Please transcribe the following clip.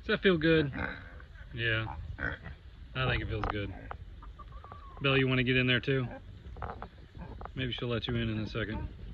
Does that feel good? Yeah, I think it feels good. Belle, you want to get in there too? Maybe she'll let you in a second.